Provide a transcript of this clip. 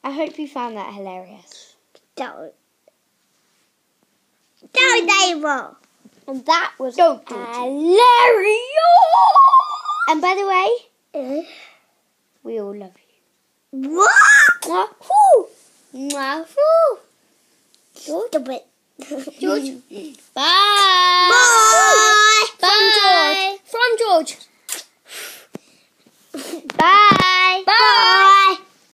I hope you found that hilarious. Don't David. And that was Don't hilarious. And by the way, we all love you. What? Mwah, whoo. Mwah, whoo. Stop it. George. Bye.